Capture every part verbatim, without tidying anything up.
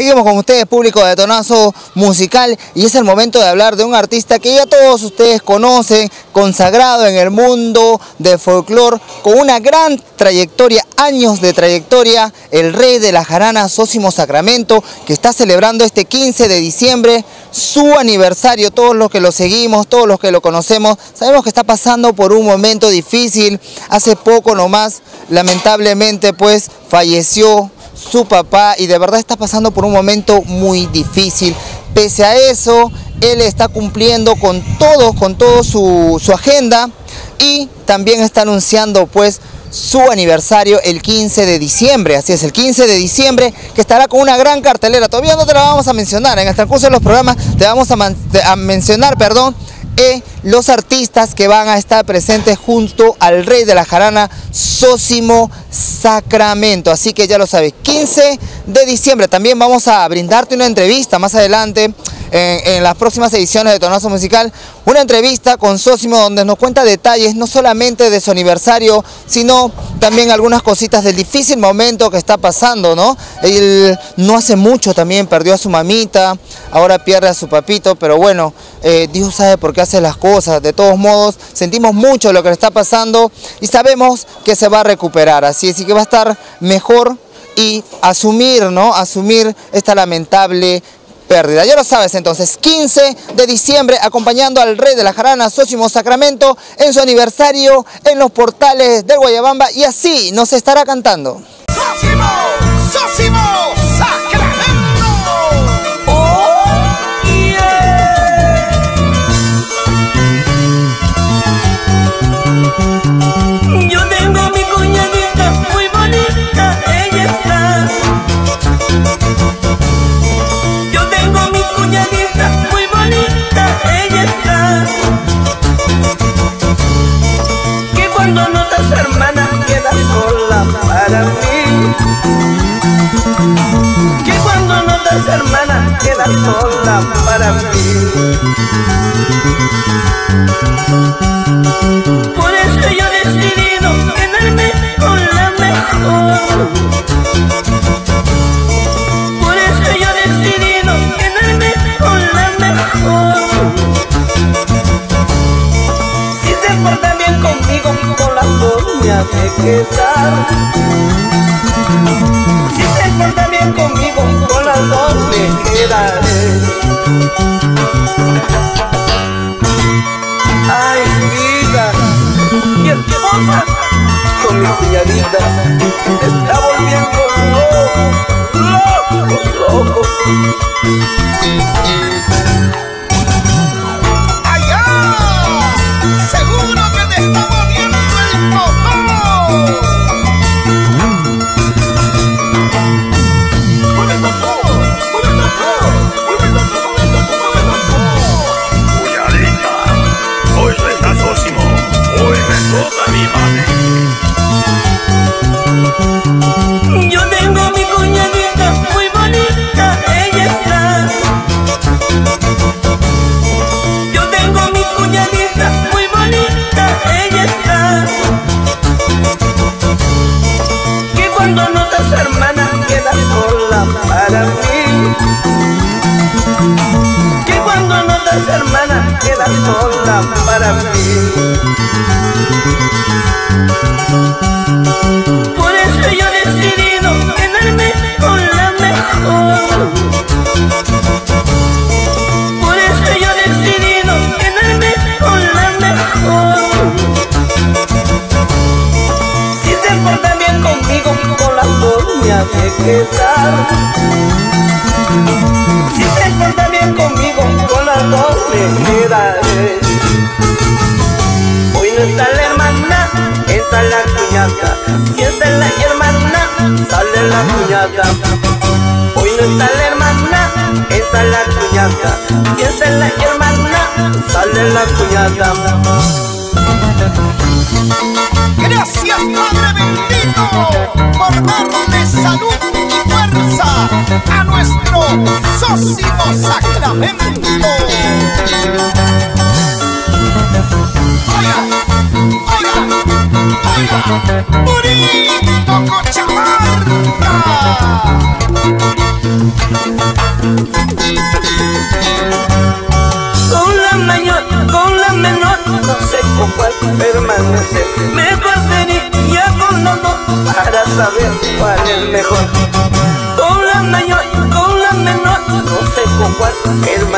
Seguimos con ustedes, público de Tonazo Musical, y es el momento de hablar de un artista que ya todos ustedes conocen, consagrado en el mundo del folclore, con una gran trayectoria, años de trayectoria, el rey de la jarana, Zósimo Sacramento, que está celebrando este quince de diciembre su aniversario. Todos los que lo seguimos, todos los que lo conocemos, sabemos que está pasando por un momento difícil. Hace poco nomás, lamentablemente, pues falleció su papá y de verdad está pasando por un momento muy difícil. Pese a eso, él está cumpliendo con todo, con todo su, su agenda, y también está anunciando pues su aniversario el quince de diciembre. Así es, el quince de diciembre, que estará con una gran cartelera. Todavía no te la vamos a mencionar, en el transcurso de los programas te vamos a, a mencionar, perdón, Eh, los artistas que van a estar presentes junto al rey de la jarana, Zósimo Sacramento. Así que ya lo sabes, quince de diciembre. También vamos a brindarte una entrevista más adelante en, en las próximas ediciones de Tonazo Musical, una entrevista con Zósimo donde nos cuenta detalles no solamente de su aniversario, sino también algunas cositas del difícil momento que está pasando, ¿no? Él no hace mucho también perdió a su mamita, ahora pierde a su papito, pero bueno, eh, Dios sabe por qué hace las cosas. De todos modos, sentimos mucho lo que le está pasando y sabemos que se va a recuperar, así es, y que va a estar mejor, y asumir, ¿no? Asumir esta lamentable pérdida. Ya lo sabes, entonces, quince de diciembre, acompañando al rey de la jarana, Zósimo Sacramento, en su aniversario en los portales del Guayabamba, y así nos estará cantando. ¡Zósimo! ¡Zósimo Sacramento! ¡Oh, yeah! Yo tengo mi cuñadita muy bonita, ella está. Yo tengo mi cuñadita muy bonita, ella está. Que cuando no estás, hermana, queda sola para mí. Que cuando no estás, hermana, queda sola para mí. Por eso yo he decidido quedarme con la mejor. Por eso yo he decidido quedarme con la mejor. Si se porta bien conmigo, con las dos me ha de quedar. Si se porta bien conmigo, con las dos me quedaré. Ay, vida, mi esposa con mi cuñadita está volviendo loco, loco, loco. ¡Allá! ¡Seguro que te está moviendo el popó! ¡Mueve el popó! ¡Mueve el popó! ¡Mueve el popó! ¡Mueve el popó! ¡Mueve el popó! Cuñadita, hoy no está Zósimo, hoy me toca mi mami. Yo tengo mi cuñadita muy bonita, ella está. Yo tengo mi cuñadita muy bonita, ella está. Que cuando no estás, hermana, queda sola para mí. Que cuando no estás, hermana, queda sola para mí. Por eso yo he decidido quedarme con la mejor. Por eso yo he decidido quedarme con la mejor. Si se porta bien conmigo, con las dos me ha de quedar. Si se porta bien conmigo, con las dos me quedaré. Hoy no está la hermana, está la cuñada. Si está la hermana, sale la cuñada. Hoy no está la hermana, está la cuñada. Si está la hermana, sale la cuñada. Gracias, Padre bendito, por darle salud y fuerza a nuestro Zósimo Sacramento. Oiga, oiga, oiga, bonito Cochabamba.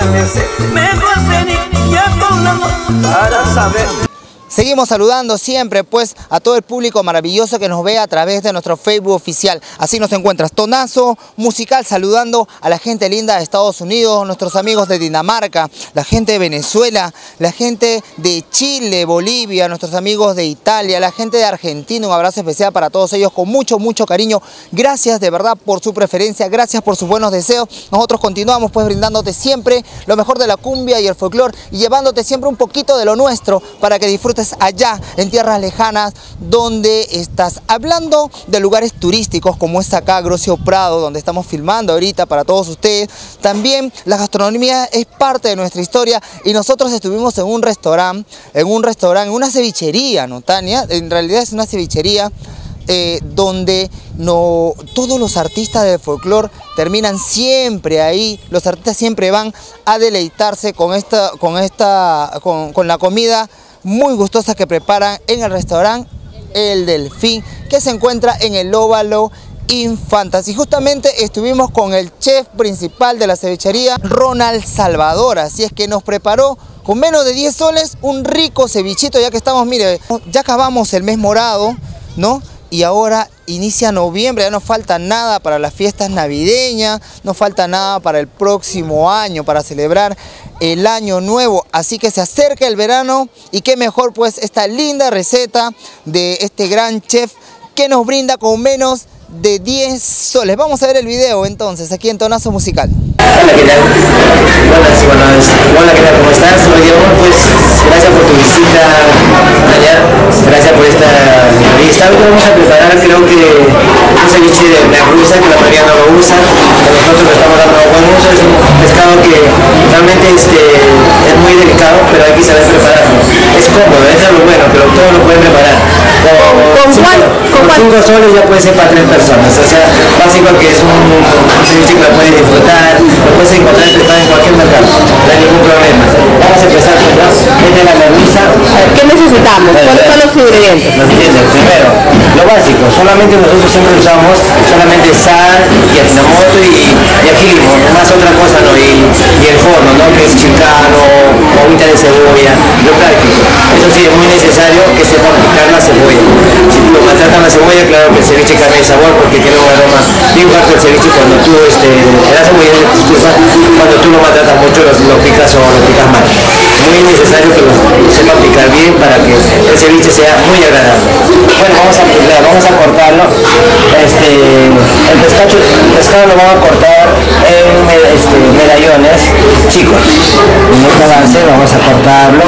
amanece. Mejor venir ya con la mano para saber. Seguimos saludando siempre pues a todo el público maravilloso que nos ve a través de nuestro Facebook oficial. Así nos encuentras, Tonazo Musical, saludando a la gente linda de Estados Unidos, nuestros amigos de Dinamarca, la gente de Venezuela, la gente de Chile, Bolivia, nuestros amigos de Italia, la gente de Argentina. Un abrazo especial para todos ellos con mucho, mucho cariño. Gracias de verdad por su preferencia, gracias por sus buenos deseos. Nosotros continuamos pues brindándote siempre lo mejor de la cumbia y el folclore y llevándote siempre un poquito de lo nuestro para que disfrutes allá en tierras lejanas donde estás, hablando de lugares turísticos como es acá Grocio Prado, donde estamos filmando ahorita para todos ustedes. También la gastronomía es parte de nuestra historia y nosotros estuvimos en un restaurante, en un restaurante, en una cevichería, ¿no, Tania? En realidad es una cevichería eh, donde no, todos los artistas del folclore terminan siempre ahí, los artistas siempre van a deleitarse con esta, con esta, con, con la comida muy gustosa que preparan en el restaurante El Delfín, que se encuentra en el Óvalo Infantas. Y justamente estuvimos con el chef principal de la cevichería, Ronald Salvador, así es que nos preparó con menos de diez soles un rico cevichito, ya que estamos, mire, ya acabamos el mes morado, ¿no? Y ahora inicia noviembre, ya no falta nada para las fiestas navideñas, no falta nada para el próximo año, para celebrar el año nuevo. Así que se acerca el verano y qué mejor pues esta linda receta de este gran chef que nos brinda con menos de diez soles. Vamos a ver el video entonces aquí en Tonazo Musical. Hola, ¿qué tal? Hola, sí, bueno, hola, ¿qué tal? ¿Cómo estás? Soy yo, pues gracias por tu visita, Tania. Gracias por esta entrevista. Hoy vamos a preparar, creo que un ceviche de merluza, que la mayoría no lo usa, pero nosotros lo estamos dando buen uso. Es un pescado que realmente este, es muy delicado, pero hay que saber prepararlo. Es cómodo, eso es lo bueno, pero todo lo pueden preparar. ¿Con cuál? Con cinco soles ya puede ser para tres personas. O sea, básico que es un, un ceviche que lo puedes disfrutar, lo puedes encontrar en cualquier mercado, no hay ningún problema. Vamos a empezar con esta es la merluza. ¿Qué necesitamos? ¿Cuáles son los ingredientes? Los ingredientes, primero, lo básico, solamente nosotros siempre usamos solamente sal y ajinomoto y, y ají limón, más otra cosa no, y, y el forno, ¿no? Que es chilcano, hojita de cebolla, lo práctico. Eso sí, es muy necesario que sepan picar la cebolla. Si lo maltratan la cebolla, claro que el ceviche cambia de sabor porque tiene un aroma bien fuerte el ceviche cuando tú, este, la cebolla, disculpa, cuando tú lo maltratas mucho, lo, lo picas o lo picas mal. Muy necesario que lo sepan picar bien para que el ceviche sea muy agradable. Bueno, vamos a, vamos a cortarlo. Este, el, pescado, el pescado lo vamos a cortar en este, medallones chicos. En esta base vamos a cortarlo.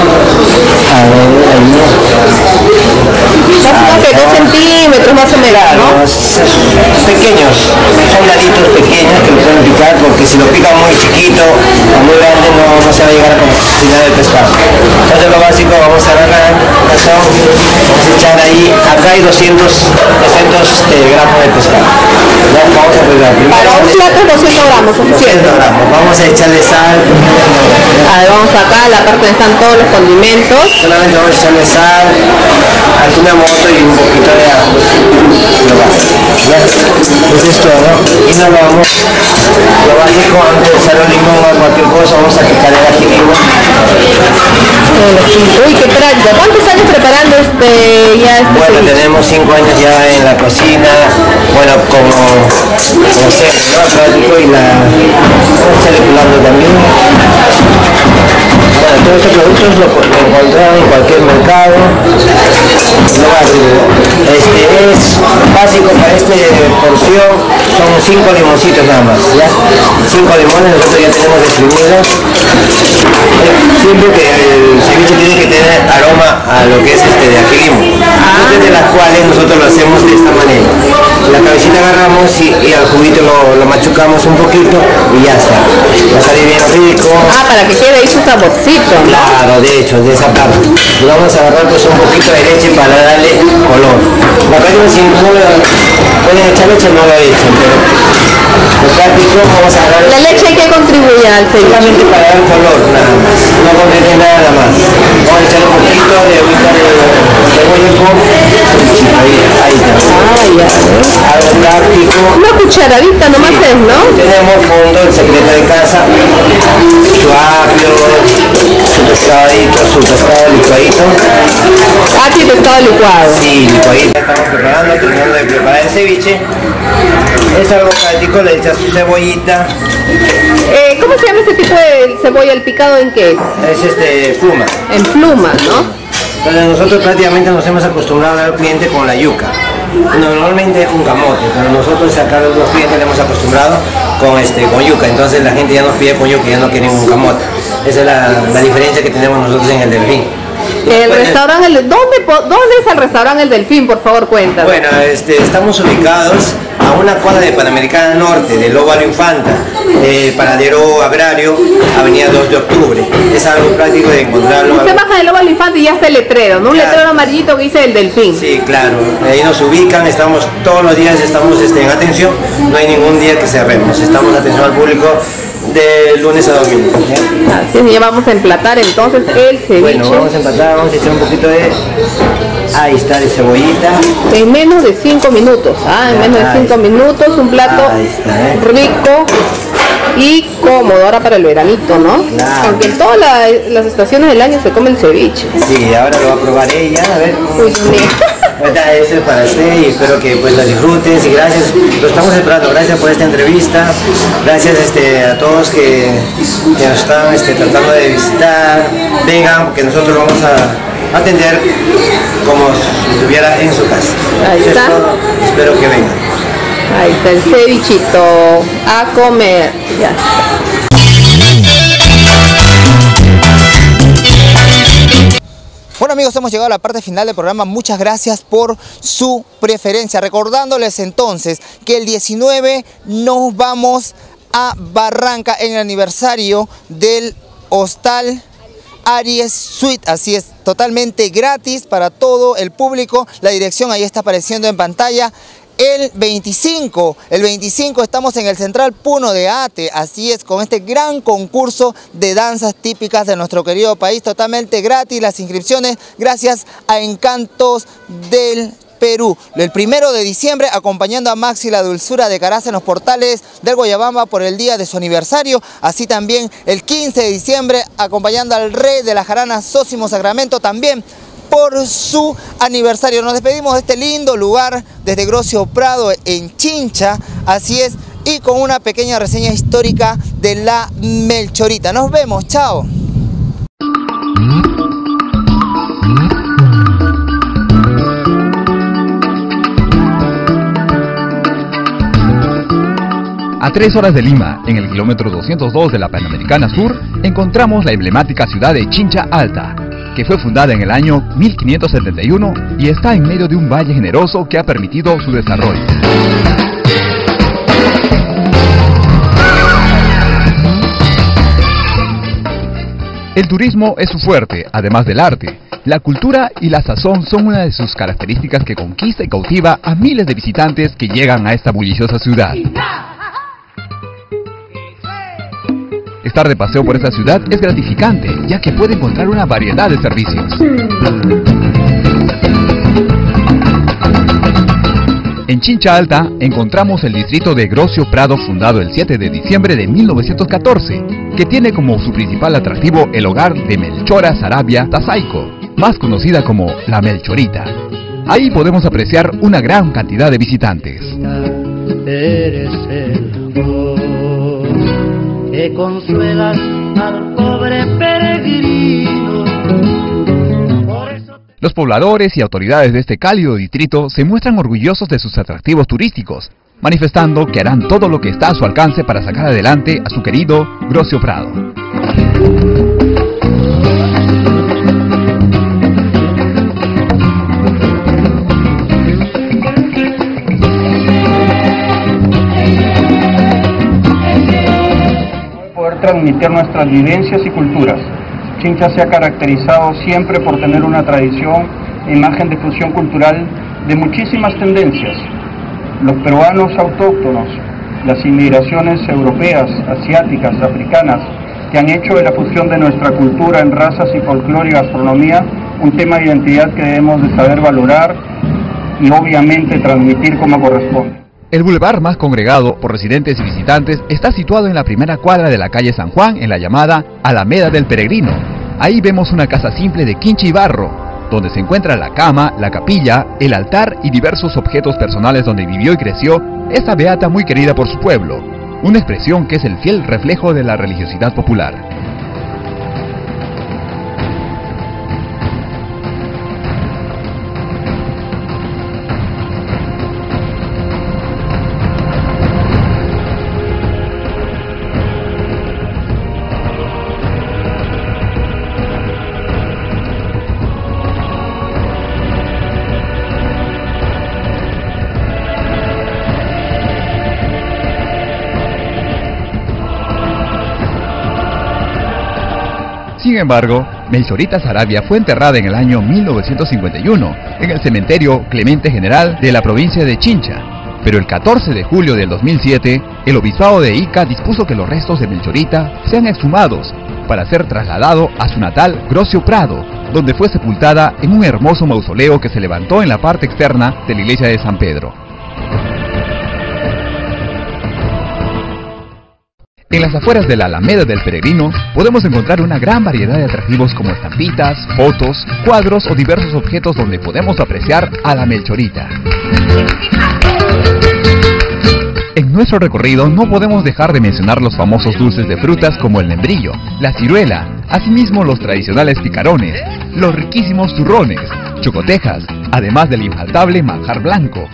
A ver, ahí. Más que dos centímetros más o menos, ¿no? Pequeños, son daditos pequeños que lo pueden picar porque si lo pican muy chiquito o muy grande no, no se va a llegar a cocinar el pescado. Entonces lo básico, vamos a agarrar esto, vamos a echar ahí, acá hay doscientos este, gramos de pescado. Ya, vamos a pegar primero. Para un plato doscientos gramos, suficiente. doscientos gramos, vamos a echarle sal. A ver, vamos acá, la parte donde están todos los condimentos. Solamente vamos a echarle sal, ajinomoto y un poquito de ajo. Lo básico. Ya, eso es todo. Y nos vamos, lo básico, antes de echar el limón o cualquier cosa, vamos a picar el ají limón. Uy, qué práctico. ¿Cuántos años preparando este ya este Bueno, ceviche? tenemos cinco años ya en la cocina, bueno, como, como chef, ¿no? Práctico y la... Vamos a echarle culantro también. Bueno, todos estos productos lo, lo encontramos en cualquier mercado. Lo básico. Este es básico para esta porción, son cinco limoncitos nada más, ¿ya? cinco limones, nosotros ya tenemos exprimidos. Siempre que el ceviche tiene que tener aroma a lo que es este de ají limón. Muchas de las cuales nosotros lo hacemos de esta manera. La cabecita agarramos y, y al juguito lo, lo machucamos un poquito y ya está. Va a salir bien rico. Ah, para que quede ahí su saborcito, ¿no? Claro, de hecho, de esa parte. Y vamos a agarrar pues un poquito de leche para darle color. La verdad si no le pueden echar leche no lo echen, pero Lo práctico, vamos a agarrar... La leche hay que contribuir al ceviche. Solamente para dar color, nada más. No contiene nada más. Vamos a echar un poquito de agüita de cebolla con ahí, ahí está. Ah, ya. Algo práctico. Una cucharadita nomás Sí. es, ¿no? Tenemos fondo, el secreto de casa, su apio, su pescadito, su pescado licuadito. Aquí pescado licuado. Sí, licuadito. Estamos preparando, terminando de preparar el ceviche. Es algo práctico, le echas su cebollita. Eh, ¿Cómo se llama ese tipo de cebolla? ¿El picado en qué es? Es este, pluma. En pluma, ¿no? Entonces nosotros prácticamente nos hemos acostumbrado al cliente con la yuca. Normalmente un camote, pero nosotros acá a los clientes le hemos acostumbrado con, este, con yuca. Entonces la gente ya nos pide con yuca y ya no quieren un camote. Esa es la, la diferencia que tenemos nosotros en el Delfín. El Pues, restaurante, el, ¿dónde, po- ¿dónde es el restaurante El Delfín? Por favor, cuéntanos. Bueno, este, estamos ubicados a una cuadra de Panamericana Norte, de Lóbalo Infanta, eh, paradero agrario, avenida dos de octubre. Es algo práctico de encontrarlo. Usted baja del Lóbalo Infante y ya está el letrero, ¿no? Un Claro. letrero amarillito que dice El Delfín. Sí, claro, ahí nos ubican, estamos todos los días, estamos este, en atención, no hay ningún día que cerremos, estamos en atención al público de lunes a domingo. ¿Ya? Así es, ya vamos a emplatar entonces el ceviche. Bueno, vamos a empatar, vamos a echar un poquito de... Ahí está, de cebollita. En menos de cinco minutos, ¿ah? En menos de Ahí cinco está. minutos, un plato Ahí está, ¿eh? rico y cómodo ahora para el veranito, ¿no? Claro. Aunque en todas la- las estaciones del año se come el ceviche. Sí, ahora lo va a probar ella, a ver. Uy, Dios mío. Ahorita ese es para usted y espero que pues la disfrutes y gracias, lo estamos esperando, gracias por esta entrevista, gracias este, a todos que, que nos están este, tratando de visitar, vengan porque nosotros vamos a atender como si estuviera en su casa. Ahí Eso es está. todo, espero que vengan. Ahí está el cevichito a comer. Ya. Bueno amigos, hemos llegado a la parte final del programa. Muchas gracias por su preferencia. Recordándoles entonces que el diecinueve nos vamos a Barranca en el aniversario del Hostal Aries Suite. Así es, totalmente gratis para todo el público. La dirección ahí está apareciendo en pantalla. El veinticinco, el veinticinco estamos en el Central Puno de Ate, así es, con este gran concurso de danzas típicas de nuestro querido país, totalmente gratis las inscripciones, gracias a Encantos del Perú. El primero de diciembre, acompañando a Maxi la Dulzura de Caraza en los portales del Guayabamba por el día de su aniversario, así también el quince de diciembre, acompañando al Rey de la Jarana Sósimo Sacramento, también por su aniversario. Nos despedimos de este lindo lugar desde Grocio Prado en Chincha, así es, y con una pequeña reseña histórica de la Melchorita. Nos vemos, chao. A tres horas de Lima, en el kilómetro doscientos dos de la Panamericana Sur, encontramos la emblemática ciudad de Chincha Alta, que fue fundada en el año mil quinientos setenta y uno y está en medio de un valle generoso que ha permitido su desarrollo. El turismo es su fuerte, además del arte. La cultura y la sazón son una de sus características que conquista y cautiva a miles de visitantes que llegan a esta bulliciosa ciudad. Estar de paseo por esta ciudad es gratificante, ya que puede encontrar una variedad de servicios. En Chincha Alta encontramos el distrito de Grocio Prado, fundado el siete de diciembre de mil novecientos catorce, que tiene como su principal atractivo el hogar de Melchora Sarabia Tazaico, más conocida como la Melchorita. Ahí podemos apreciar una gran cantidad de visitantes. Eres el amor que consuelas al pobre peregrino. Por eso te... Los pobladores y autoridades de este cálido distrito se muestran orgullosos de sus atractivos turísticos, manifestando que harán todo lo que está a su alcance para sacar adelante a su querido Grocio Prado. Poder transmitir nuestras vivencias y culturas. Chincha se ha caracterizado siempre por tener una tradición e imagen de fusión cultural de muchísimas tendencias. Los peruanos autóctonos las inmigraciones europeas, asiáticas, africanas, que han hecho de la fusión de nuestra cultura en razas y folclore y gastronomía un tema de identidad que debemos de saber valorar y obviamente transmitir como corresponde. El bulevar más congregado por residentes y visitantes está situado en la primera cuadra de la calle San Juan, en la llamada Alameda del Peregrino. Ahí vemos una casa simple de quincha y barro, donde se encuentra la cama, la capilla, el altar y diversos objetos personales donde vivió y creció esta beata muy querida por su pueblo, una expresión que es el fiel reflejo de la religiosidad popular. Sin embargo, Melchorita Saravia fue enterrada en el año mil novecientos cincuenta y uno en el cementerio Clemente General de la provincia de Chincha. Pero el catorce de julio del dos mil siete, el obispado de Ica dispuso que los restos de Melchorita sean exhumados para ser trasladado a su natal Grocio Prado, donde fue sepultada en un hermoso mausoleo que se levantó en la parte externa de la iglesia de San Pedro. En las afueras de la Alameda del Peregrino podemos encontrar una gran variedad de atractivos como estampitas, fotos, cuadros o diversos objetos donde podemos apreciar a la Melchorita. En nuestro recorrido no podemos dejar de mencionar los famosos dulces de frutas como el membrillo, la ciruela, asimismo los tradicionales picarones, los riquísimos turrones, chocotejas, además del infaltable manjar blanco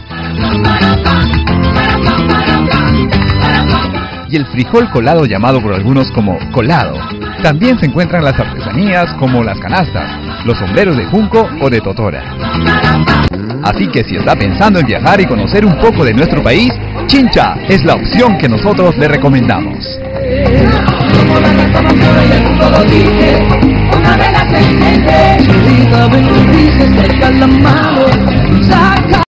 y el frijol colado llamado por algunos como colado. También se encuentran las artesanías como las canastas, los sombreros de junco o de totora. Así que si está pensando en viajar y conocer un poco de nuestro país, Chincha es la opción que nosotros le recomendamos.